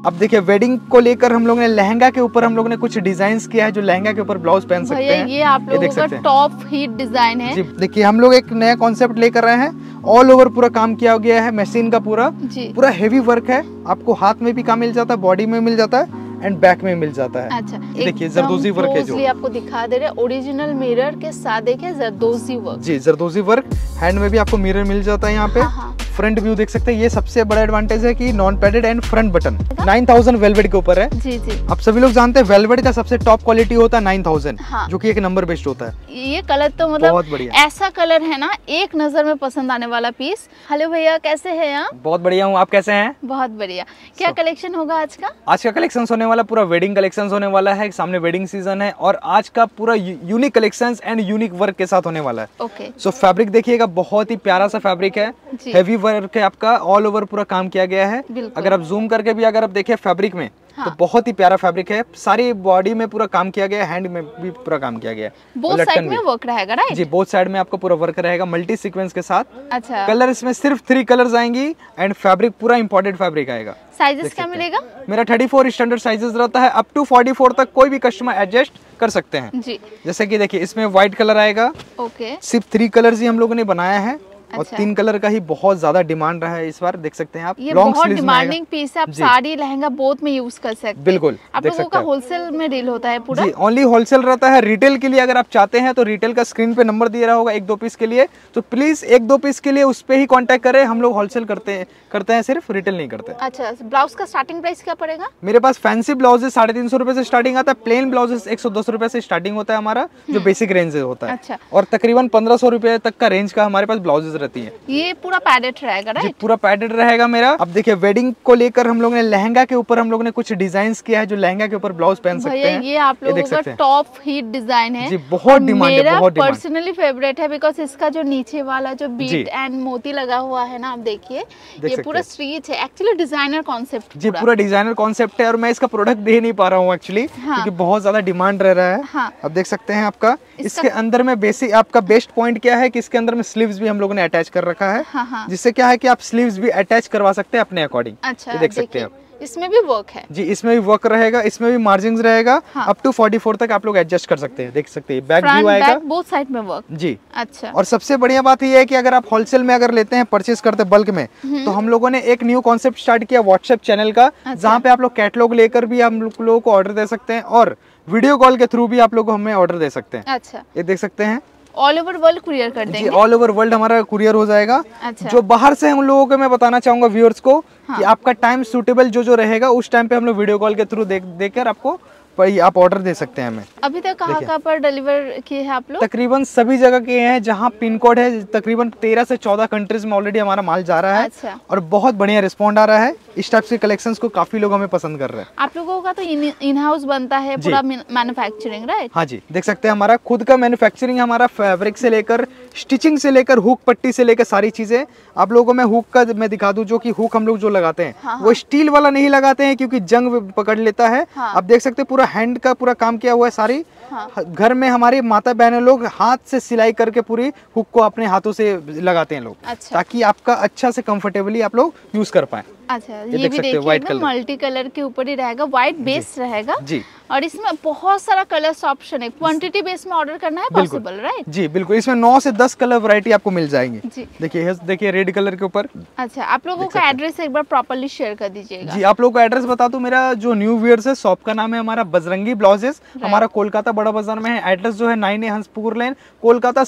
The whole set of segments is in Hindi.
अब देखिए वेडिंग को लेकर हम लोग ने लहंगा के ऊपर हम लोग ने कुछ डिजाइन्स किया है जो लहंगा के ऊपर ब्लाउज पहन सकते हैं। ये आप लोगों का टॉप हिट डिजाइन है। जी देखिए हम लोग एक नया कॉन्सेप्ट लेकर आए हैं। ऑल ओवर पूरा काम किया गया है मशीन का पूरा हेवी वर्क है। आपको हाथ में भी काम मिल जाता है, बॉडी में मिल जाता है एंड बैक में मिल जाता है। अच्छा, देखिए जरदोजी वर्क है जो आपको दिखा दे रहे हैं। ओरिजिनल मिरर के साथ देखिए जरदोजी वर्क। जी जरदोजी वर्क, हैंड में भी आपको मिरर मिल जाता है यहाँ पे। फ्रंट व्यू देख सकते हैं। ये सबसे बड़ा एडवांटेज है कि non padded and front button 9000 velvet के ऊपर है। जी जी आप सभी लोग जानते हैं वेलवेट का सबसे टॉप क्वालिटी होता है 9000 जो कि एक नंबर बेस्ट होता है। ये कलर तो मतलब बहुत बढ़िया ऐसा कलर है ना, एक नजर में पसंद आने वाला पीस। हेलो भैया, कैसे हैं आप? बहुत बढ़िया हूँ, आप कैसे हैं? बहुत बढ़िया। क्या कलेक्शन होगा आज का? आज का कलेक्शन होने वाला पूरा वेडिंग कलेक्शन होने वाला है। सामने वेडिंग सीजन है और आज का पूरा unique collection and unique work के साथ होने वाला है। ओके। सो फैब्रिक देखिएगा, बहुत ही प्यारा सा फैब्रिक है, हेवी वर्क है आपका, ऑल ओवर पूरा काम किया गया है। अगर आप जूम करके भी अगर आप देखें फैब्रिक में तो बहुत ही प्यारा फैब्रिक है। सारी बॉडी में पूरा काम किया गया है, हैंड में भी पूरा काम किया गया है। बोथ साइड में वर्क रहेगा, राइट? जी बोथ साइड में आपको पूरा वर्क रहेगा मल्टी सीक्वेंस के साथ। अच्छा। कलर इसमें सिर्फ 3 कलर्स आएंगी एंड फैब्रिक पूरा इंपोर्टेड फैब्रिक आएगा। साइजेस क्या मिलेगा? मेरा 34 स्टैंडर्ड साइजेस रहता है, अप टू 44 तक कोई भी कस्टमर एडजस्ट कर सकते हैं। जी। जैसे कि देखिए इसमें व्हाइट कलर आएगा। ओके। सिर्फ 3 कलर्स ही हम लोगों ने बनाया है। और अच्छा। 3 कलर का ही बहुत ज्यादा डिमांड रहा है इस बार, देख सकते हैं आप। ये बहुत डिमांडिंग पीस है, आप साड़ी लहंगा बोथ में यूज कर सकते हैं। बिल्कुल। आप लोगों का होलसेल में डील होता है पूरा? जी ओनली होलसेल रहता है। रिटेल के लिए अगर आप चाहते हैं तो रिटेल का स्क्रीन पे नंबर दिया रहा होगा 1-2 पीस के लिए, तो प्लीज 1-2 पीस के लिए उस पे ही कांटेक्ट करें। हम लोग होलसेल करते हैं सिर्फ रिटेल नहीं करते। अच्छा, ब्लाउज का स्टार्टिंग प्राइस क्या पड़ेगा? मेरे पास फैंसी ब्लाउजेस 350 रुपए से स्टार्टिंग आता है। प्लेन ब्लाउजेस 110 रुपए से स्टार्टिंग होता है हमारा, जो बेसिक रेंज होता है। अच्छा। और तकरीबन 1500 रुपए तक का रेंज का हमारे पास ब्लाउजेस रहती है। ये पूरा पैडेड रहेगा, राइट? पूरा पैडेड रहेगा मेरा। अब देखिए वेडिंग को लेकर हम लोग ने लहंगा के ऊपर हम लोग ने कुछ डिजाइन्स किया है जो लहंगा के ऊपर ब्लाउज पहन सकते हैं। ये आप लोगों का टॉप हिट डिजाइन है। जी बहुत डिमांड है, बहुत डिमांड। पर्सनली फेवरेट है बिकॉज इसका जो नीचे वाला जो बीट एंड मोती लगा हुआ है ना, आप देखिए ये पूरा स्ट्रीच है। Actually designer concept. जी पूरा डिजाइनर कॉन्सेप्ट है और मैं इसका प्रोडक्ट दे नहीं पा रहा हूँ एक्चुअली, क्योंकि बहुत ज्यादा डिमांड रह रहा है। हाँ। अब देख सकते हैं आपका इसके अंदर में बेसिक आपका बेस्ट पॉइंट क्या है कि इसके अंदर में स्लीव्स भी हम लोगों ने अटैच कर रखा है। हाँ। जिससे क्या है कि आप स्लीव्स भी अटैच करवा सकते हैं अपने अकॉर्डिंग। अच्छा, देख सकते हैं आप। इसमें भी वर्क है? जी इसमें भी वर्क रहेगा, इसमें भी मार्जिन रहेगा। अप टू 44 तक आप लोग एडजस्ट कर सकते हैं। देख सकते हैं बैक व्यू आएगा, बोथ साइड में वर्क। जी अच्छा। और सबसे बढ़िया बात ये है कि अगर आप होलसेल में अगर लेते हैं, परचेज करते हैं बल्क में, तो हम लोगों ने एक न्यू कॉन्सेप्ट स्टार्ट किया व्हाट्सएप चैनल का। जहाँ पे आप लोग कैटलॉग लेकर भी हम लोगों को ऑर्डर दे सकते हैं और वीडियो कॉल के थ्रू भी आप लोग हमें ऑर्डर दे सकते हैं। अच्छा, ये देख सकते हैं ऑल ओवर वर्ल्ड कुरियर कर देंगे। ऑल ओवर वर्ल्ड हमारा कुरियर हो जाएगा। अच्छा। जो बाहर से हम लोगों को मैं बताना चाहूंगा व्यूअर्स को कि आपका टाइम सूटेबल जो रहेगा उस टाइम पे हम लोग वीडियो कॉल के थ्रू देकर आपको आप ऑर्डर दे सकते हैं हमें। अभी तक कहाँ पर डिलीवर किए हैं आप लोग? तकरीबन सभी जगह के हैं जहाँ पिन कोड है। तकरीबन 13 से 14 कंट्रीज में ऑलरेडी हमारा माल जा रहा है। अच्छा। और बहुत बढ़िया रिस्पॉन्ड आ रहा है। इस टाइप से कलेक्शंस को काफी लोग हमें पसंद कर रहे हैं। आप लोगों का तो इन हाउस बनता है पूरा मैन्युफैक्चरिंग, राइट? हाँ जी, देख सकते हैं हमारा खुद का मैन्युफैक्चरिंग, हमारा फैब्रिक से लेकर स्टिचिंग से लेकर हुक पट्टी से लेकर सारी चीजें। आप लोगों को मैं हुक का मैं दिखा दूं, जो कि हुक हम लोग जो लगाते हैं वो स्टील वाला नहीं लगाते हैं क्योंकि जंग पकड़ लेता है। आप देख सकते हैं पूरा हैंड का पूरा काम किया हुआ है सारी। घर में हमारी माता बहनें लोग हाथ से सिलाई करके पूरी हुक को अपने हाथों से लगाते हैं लोग। अच्छा। ताकि आपका अच्छा से कंफर्टेबली आप लोग यूज कर पाए। अच्छा, ये भी देखिए एकदम मल्टी कलर के ऊपर ही रहेगा, व्हाइट बेस रहेगा जी। और इसमें बहुत सारा कलर्स ऑप्शन है। क्वांटिटी बेस में ऑर्डर करना है पॉसिबल, राइट? जी बिल्कुल, इसमें 9 से 10 कलर वैरायटी आपको मिल जाएंगे। देखिए रेड कलर के ऊपर। अच्छा, आप लोगों का एड्रेस एक बार प्रॉपर्ली शेयर कर दीजिएगा। जी, आप लोगों का एड्रेस बता दूं। मेरा जो न्यू व्यूअर्स है, शॉप का नाम है हमारा बजरंगी ब्लाउजेस। हमारा कोलकाता बड़ा बाजार में है। एड्रेस जो है 9A हंसपुर लेन, कोलकाता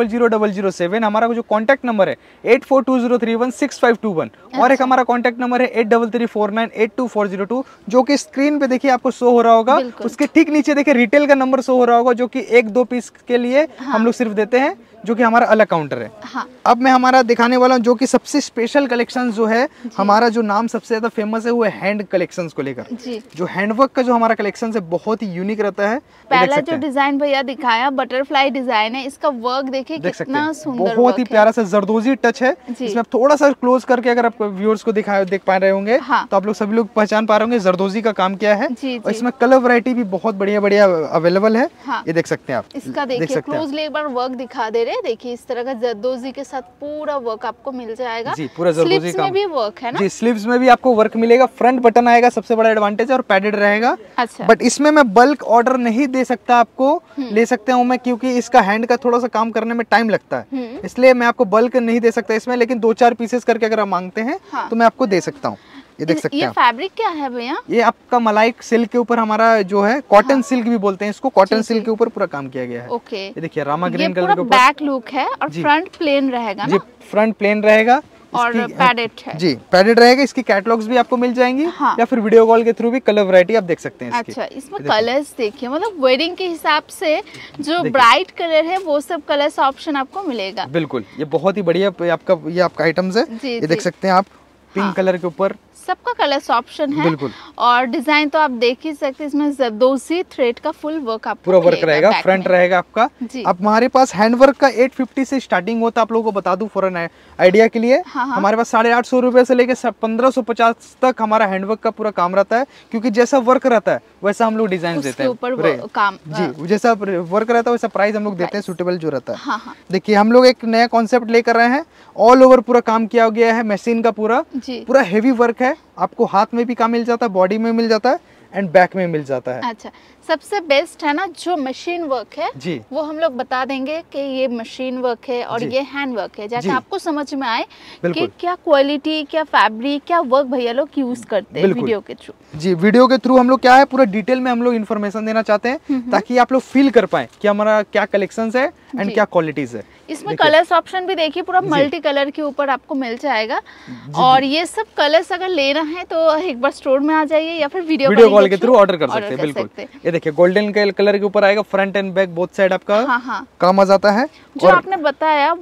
700007। हमारा जो कॉन्टैक्ट नंबर है 8420316521। और एक हमारा कॉन्टैक्ट नंबर है 8334982402, जो कि स्क्रीन पे देखिए आपको शो हो रहा होगा। उसके ठीक नीचे देखिए रिटेल का नंबर शो हो रहा होगा, जो कि 1-2 पीस के लिए हम लोग सिर्फ देते हैं, जो कि हमारा अलग काउंटर है। हाँ। अब मैं हमारा दिखाने वाला हूँ जो कि सबसे स्पेशल कलेक्शन जो है हमारा, जो नाम सबसे ज्यादा फेमस है वो है हैंड कलेक्शंस को लेकर। जो हैंडवर्क का जो हमारा कलेक्शन है बहुत ही यूनिक रहता है। पहला जो डिजाइन भैया दिखाया बटरफ्लाई डिजाइन है, इसका वर्क देखिए कितना सुंदर, बहुत ही प्यारा सा जरदोजी टच है। इसमें आप थोड़ा सा क्लोज करके अगर आप व्यूअर्स को देख पा रहे होंगे तो आप लोग सभी लोग पहचान पा रहे होंगे जरदोजी का काम किया है। और इसमें कलर वैरायटी भी बहुत बढ़िया बढ़िया अवेलेबल है। ये देख सकते हैं आप। इसका देखिए क्लोजली एक बार वर्क दिखा दे रहे। है, देखिए इस तरह का जरदोजी के साथ पूरा वर्क आपको मिल जाएगा जी, पूरा जरदोजी स्लीव्स का में भी वर्क है ना जी, स्लीव्स में भी आपको वर्क मिलेगा, फ्रंट बटन आएगा, सबसे बड़ा एडवांटेज है, और पैडेड रहेगा। अच्छा, बट इसमें मैं बल्क ऑर्डर नहीं दे सकता आपको, ले सकते हूँ मैं, क्योंकि इसका हैंड का थोड़ा सा काम करने में टाइम लगता है, इसलिए मैं आपको बल्क नहीं दे सकता इसमें, लेकिन 2-4 पीसेस करके अगर आप मांगते हैं हाँ। तो मैं आपको दे सकता हूँ। ये देख सकते हैं ये आप। फैब्रिक क्या है भैया? ये आपका मलाई सिल्क के ऊपर हमारा जो है कॉटन सिल्क भी बोलते हैं इसको, कॉटन सिल्क के ऊपर पूरा काम किया गया है। ओके, ये देखिए रामा ये ग्रीन कलर पूरा के ऊपर बैक लुक है और फ्रंट प्लेन रहेगा जी, ना, फ्रंट प्लेन रहेगा और पैडेड है जी, पैडेड रहेगा। इसकी कैटलॉग्स भी आपको मिल जाएंगी, हाँ। या फिर वीडियो कॉल के थ्रू भी कलर वैरायटी आप देख सकते हैं इसकी। अच्छा, इसमें कलर्स देखिए, मतलब वेडिंग के हिसाब से जो ब्राइट कलर है वो सब कलर्स ऑप्शन आपको मिलेगा। बिल्कुल, ये बहुत ही बढ़िया आपका आइटम्स है, जी, ये देख सकते हैं आप, पिंक कलर के ऊपर सबका कलर्स ऑप्शन है। बिल्कुल, और डिजाइन तो आप देख ही सकते हैं, इसमें जरदोजी थ्रेड का फुल वर्क आपको पूरा वर्क रहेगा, फ्रंट रहेगा आपका। अब हमारे पास हैंड वर्क का 850 से स्टार्टिंग होता है, आप लोगों को बता दूं फॉर एन आइडिया के लिए। हमारे पास 850 रुपए से लेके 1550 तक हमारा हैंडवर्क का पूरा काम रहता है, क्योंकि जैसा वर्क रहता है वैसा हम लोग डिजाइन देते हैं, ऊपर काम जी, जैसा वर्क रहता है वैसा प्राइस हम लोग देते हैं, सुटेबल जो रहता है। हाँ। देखिए हम लोग एक नया कॉन्सेप्ट लेकर रहे हैं, ऑल ओवर पूरा काम किया गया है, मशीन का पूरा हेवी वर्क है, आपको हाथ में भी काम मिल जाता है, बॉडी में मिल जाता है, एंड बैक में मिल जाता है। अच्छा, सबसे बेस्ट है ना जो मशीन वर्क है जी, वो हम लोग बता देंगे कि ये मशीन वर्क है और ये हैंड वर्क है, जाके आपको समझ में आए कि क्या क्वालिटी, क्या फैब्रिक, क्या वर्क भैया लोग यूज करते हैं वीडियो के थ्रू। जी, वीडियो के थ्रू हम लोग क्या है पूरा डिटेल में हम लोग इन्फॉर्मेशन देना चाहते हैं, ताकि आप लोग फील कर पाए कि हमारा क्या कलेक्शंस है एंड क्या क्वालिटीज है। इसमें कलर्स ऑप्शन भी देखिए, पूरा मल्टी कलर के ऊपर आपको मिल जाएगा, और ये सब कलर्स अगर लेना है तो एक बार स्टोर में आ जाइए या फिर वीडियो कॉल के थ्रू ऑर्डर कर सकते हैं। बिल्कुल, ये देखिए गोल्डन कलर के ऊपर आएगा, front and back both side आपका काम आ जाता है। जो आपने बताया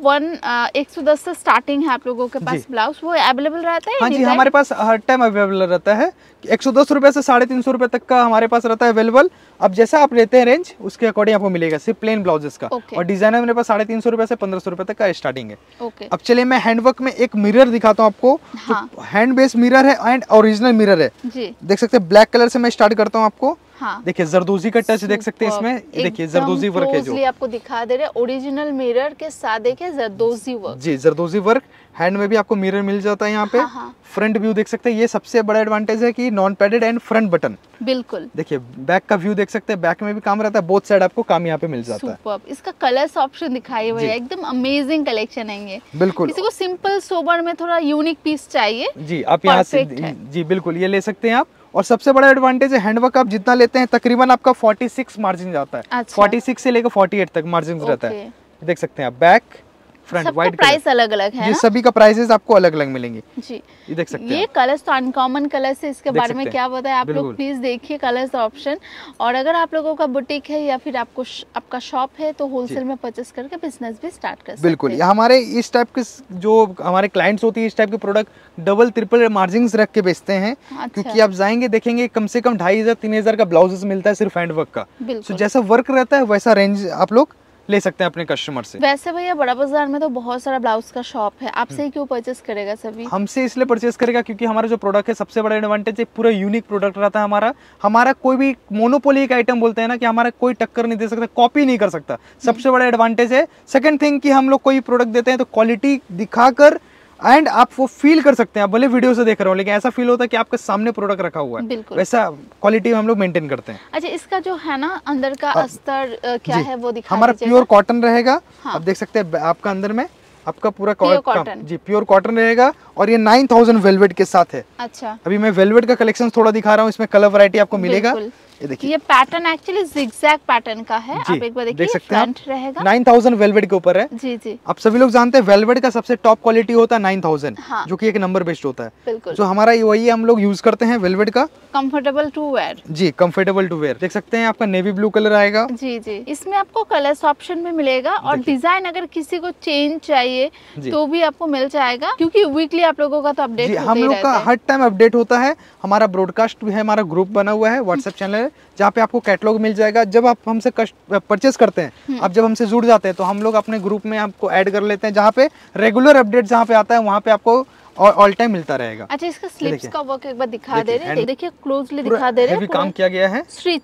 110 से स्टार्टिंग है आप लोगों के पास ब्लाउज, वो अवेलेबल रहता है? हाँ जी, हमारे पास हर टाइम अवेलेबल रहता है, 110 रुपए से 350 रुपए तक का हमारे पास रहता है अवेलेबल। अब जैसा आप लेते हैं रेंज उसके अकॉर्डिंग आपको मिलेगा, सिर्फ प्लेन ब्लाउजेस का। और डिजाइनर मेरे पास 350 रुपए से 1500 रुपए तक का स्टार्टिंग है। अब चलिए मैं हैंडवर्क में एक मिरर दिखाता हूँ आपको, जो हैंड बेस्ड मिरर है एंड ओरिजिनल मिरर है। देख सकते हैं, ब्लैक कलर से मैं स्टार्ट करता हूँ आपको। देखिए जरदोजी का टच देख सकते हैं इसमें, देखिए जरदोजी वर्क है जो आपको दिखा दे रहे हैं, ओरिजिनल मिरर के साथ देखिए जरदोजी वर्क। जी, जरदोजी वर्क, हैंड में भी आपको मिरर मिल जाता है यहाँ पे। फ्रंट व्यू देख सकते हैं, ये सबसे बड़ा एडवांटेज है कि non padded and front button. बिल्कुल, देखिए बैक का व्यू देख सकते हैं, बैक में भी काम रहता है, बोथ साइड आपको काम यहाँ पे मिल जाता है। इसका कलर्स ऑप्शन दिखाई हुआ है, एकदम अमेजिंग कलेक्शन है ये। बिल्कुल, किसी को सिंपल सोबर में थोड़ा यूनिक पीस चाहिए जी, आप यहाँ से जी बिल्कुल ये ले सकते हैं आप। और सबसे बड़ा एडवांटेज है हैंडवर्क आप जितना लेते हैं तकरीबन आपका 46 मार्जिन जाता है। अच्छा। 46 से लेकर 48 तक मार्जिन रहता है। देख सकते हैं आप, बैक फ्रंट वाइट प्राइस अलग अलग है, ये सभी का प्राइसेस आपको अलग अलग मिलेंगे जी। ये देख सकते हैं, ये कलर्स तो अनकॉमन कलर्स है, इसके बारे में क्या बताया आप लोग प्लीज देखिए कलर्स ऑप्शन। और अगर आप लोगों का बुटीक है या फिर आपका शॉप है तो होलसेल में परचेस करके बिजनेस भी स्टार्ट कर सकते हैं। बिल्कुल, हमारे इस टाइप के जो हमारे क्लाइंट्स होती है इस टाइप के प्रोडक्ट डबल ट्रिपल मार्जिन रख के बेचते हैं। अच्छा। क्योंकि आप जाएंगे देखेंगे कम से कम 2500-3000 का ब्लाउजेस मिलता है सिर्फ हैंडवर्क का। तो जैसा वर्क रहता है वैसा रेंज आप लोग ले सकते हैं अपने कस्टमर से। वैसे भैया बड़ा बाजार में तो बहुत सारा ब्लाउज का शॉप है, आपसे ही क्यों परचेस करेगा सभी? हमसे इसलिए परचेस करेगा क्योंकि हमारा जो प्रोडक्ट है सबसे बड़ा एडवांटेज है, पूरा यूनिक प्रोडक्ट रहता है हमारा कोई भी मोनोपोली एक आइटम बोलते हैं ना कि हमारा कोई टक्कर नहीं दे सकता, कॉपी नहीं कर सकता, सबसे बड़ा एडवांटेज है। सेकंड थिंग कि हम लोग कोई प्रोडक्ट देते हैं तो क्वालिटी दिखाकर एंड आप वो फील कर सकते हैं, आप भले वीडियो से देख रहे हो लेकिन ऐसा फील होता है कि आपके सामने प्रोडक्ट रखा हुआ है, वैसा क्वालिटी हम लोग मेंटेन करते हैं। अच्छा, इसका जो है ना अंदर का अस्तर क्या है वो दिखा हमारा प्योर कॉटन रहेगा। आप देख सकते हैं आपका अंदर में आपका पूरा कॉटन जी प्योर कॉटन रहेगा और ये 9000 वेलवेट के साथ है। अच्छा, अभी मैं वेलवेट का कलेक्शन थोड़ा दिखा रहा हूँ, इसमें कलर वैरायटी आपको मिलेगा। ये देखिए, ये पैटर्न एक्चुअली जिगजैग पैटर्न का है, आप एक बार देखिए, देख सकते हैं रहेगा 9000 वेलवेट के ऊपर है। जी जी, आप सभी लोग जानते हैं वेलवेट का सबसे टॉप क्वालिटी होता है 9000, जो कि एक नंबर बेस्ड होता है। बिल्कुल, जो हमारा वही हम लोग यूज करते हैं वेलवेट का, कंफर्टेबल टू वेयर। जी, कंफर्टेबल टू वेयर। देख सकते हैं आपका नेवी ब्लू कलर आएगा। जी जी, इसमें आपको कलर्स ऑप्शन भी मिलेगा और डिजाइन अगर किसी को चेंज चाहिए तो भी आपको मिल जाएगा, क्योंकि वीकली आप लोगों का तो अपडेट हम लोग का हर टाइम अपडेट होता है। हमारा ब्रॉडकास्ट भी है, हमारा ग्रुप बना हुआ है, व्हाट्सएप चैनल है जहाँ पे आपको कैटलॉग मिल जाएगा। जब आप हमसे परचेस करते हैं, आप जब हमसे जुड़ जाते हैं तो हम लोग अपने ग्रुप में आपको ऐड कर लेते हैं, जहाँ पे रेगुलर अपडेट जहाँ पे आता है वहाँ पे आपको ऑल टाइम मिलता रहेगा। अच्छा, इसका स्लीव्स का वर्क एक बार दिखा दे रहे हैं, देखिए क्लोजली दिखा दे रहे हैं, काम किया गया है, स्टिच है।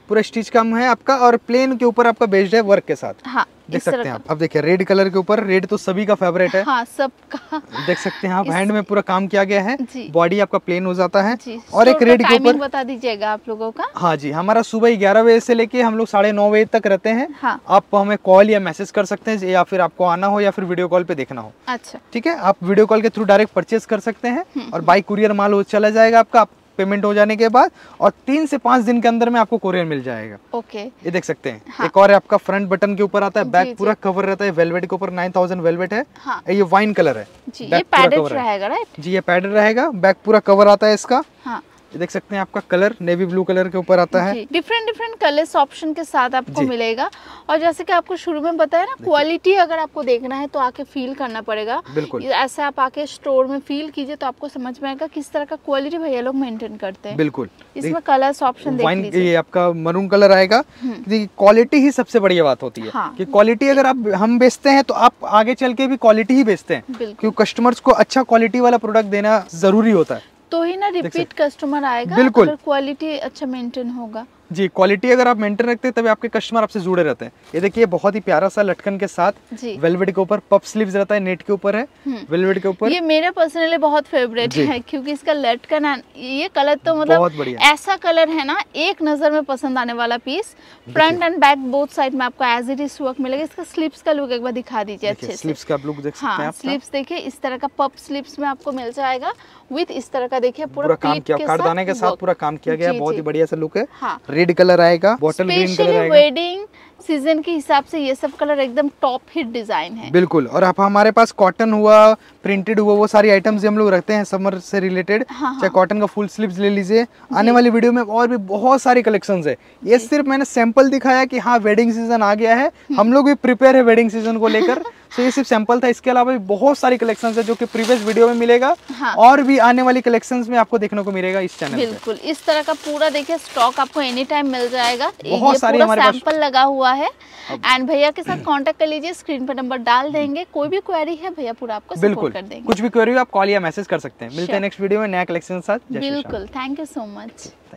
पूरा स्टिच काम है आपका, और प्लेन के ऊपर आपका बेस्ड है वर्क के साथ। हाँ, देख सकते हैं आप। अब देखिए रेड कलर के ऊपर, रेड तो सभी का फेवरेट है। हाँ, सबका। देख सकते हैं आप, हैंड में पूरा काम किया गया है, बॉडी आपका प्लेन हो जाता है। और एक रेड के ऊपर बता दीजिएगा आप लोगों का। हाँ जी, हमारा सुबह 11 बजे से लेके हम लोग 9:30 बजे तक रहते हैं। हाँ। आप हमें कॉल या मैसेज कर सकते हैं, या फिर आपको आना हो या फिर वीडियो कॉल पे देखना हो। अच्छा, ठीक है, आप वीडियो कॉल के थ्रू डायरेक्ट परचेज कर सकते हैं, और बाई कुरियर माल वो चला जाएगा आपका, पेमेंट हो जाने के बाद, और 3 से 5 दिन के अंदर में आपको कोरियर मिल जाएगा। ओके, ये देख सकते हैं। हाँ। एक और है आपका फ्रंट बटन के ऊपर आता है, बैक जी, पूरा कवर रहता है, वेलवेट के ऊपर 9000 वेलवेट है। हाँ। ये वाइन कलर है जी, ये पैडेड रहेगा, राइट? जी, ये पैडेड रहेगा, बैक पूरा कवर आता है इसका। हाँ। ये देख सकते हैं आपका कलर नेवी ब्लू कलर के ऊपर आता है। डिफरेंट कलर्स ऑप्शन के साथ आपको मिलेगा। और जैसे कि आपको शुरू में बताया ना, क्वालिटी अगर आपको देखना है तो आके फील करना पड़ेगा। बिल्कुल, ऐसे आप आके स्टोर में फील कीजिए तो आपको समझ में आएगा किस तरह का क्वालिटी भैया लोग मेंटेन करते हैं। बिल्कुल, इसमें कलर्स ऑप्शन देख लीजिए। ये आपका मरून कलर आएगा। क्वालिटी ही सबसे बढ़िया बात होती है। हाँ। कि क्वालिटी अगर आप हम बेचते हैं तो आप आगे चल के भी क्वालिटी ही बेचते हैं, क्योंकि कस्टमर्स को अच्छा क्वालिटी वाला प्रोडक्ट देना जरूरी होता है, तो ही ना रिपीट कस्टमर आएगा। बिल्कुल, अगर क्वालिटी अच्छा मेंटेन होगा। जी, क्वालिटी अगर आप मेंटेन रखते हैं तभी आपके कस्टमर आपसे जुड़े रहते हैं। ये देखिए बहुत ही प्यारा सा लटकन के साथ, वेलवेट के ऊपर पफ स्लीव्स रहता है, नेट के ऊपर है, वेलवेट के ऊपर। ये मेरा पर्सनली बहुत फेवरेट है, क्योंकि इसका लटकन, ये कलर तो मतलब ऐसा कलर है ना, एक नजर में पसंद आने वाला piece. Front and back both side में आपको एज इट इज वर्क मिलेगा। इसका स्लीव्स का लुक एक बार दिखा दीजिए अच्छे से। स्लीव्स का लुक देख सकते हैं आप। स्लीव्स देखिए इस तरह का पफ स्लीव्स में आपको मिल जाएगा, विद इस तरह का देखिए पूरा काम किया, कारदाने के साथ पूरा काम किया गया है। बहुत ही बढ़िया सा लुक है। हाँ। रेड कलर आएगा, बॉटल ग्रीन कलर आएगा। वेडिंग सीजन के हिसाब से ये सब कलर एकदम टॉप हिट डिजाइन है। बिल्कुल, और आप हमारे पास कॉटन हुआ, प्रिंटेड हुआ, वो सारी आइटम्स हम लोग रखते हैं समर से रिलेटेड। चाहे कॉटन का फुल स्लीव्स ले लीजिए। आने वाली वीडियो में और भी बहुत सारी कलेक्शंस है। ये सिर्फ मैंने सैंपल दिखाया कि हाँ वेडिंग सीजन आ गया है, हम लोग भी प्रिपेयर है वेडिंग सीजन को लेकर। तो ये सिर्फ सैंपल था, इसके अलावा भी बहुत सारी कलेक्शंस है जो कि प्रीवियस वीडियो में मिलेगा। हाँ। और भी आने वाली कलेक्शंस में आपको देखने को मिलेगा इस चैनल पे। बिल्कुल, इस तरह का पूरा देखिए स्टॉक आपको एनी टाइम मिल जाएगा। बहुत सारी हमारे पास सैंपल लगा हुआ है। एंड भैया के साथ कांटेक्ट कर लीजिए, स्क्रीन पर नंबर डाल देंगे। कोई भी क्वेरी है भैया पूरा आपको सपोर्ट कर देंगे। कुछ भी क्वेरी हो आप कॉल या मैसेज कर सकते हैं। मिलते हैं नेक्स्ट वीडियो में नया कलेक्शन के साथ। बिल्कुल, थैंक यू सो मच।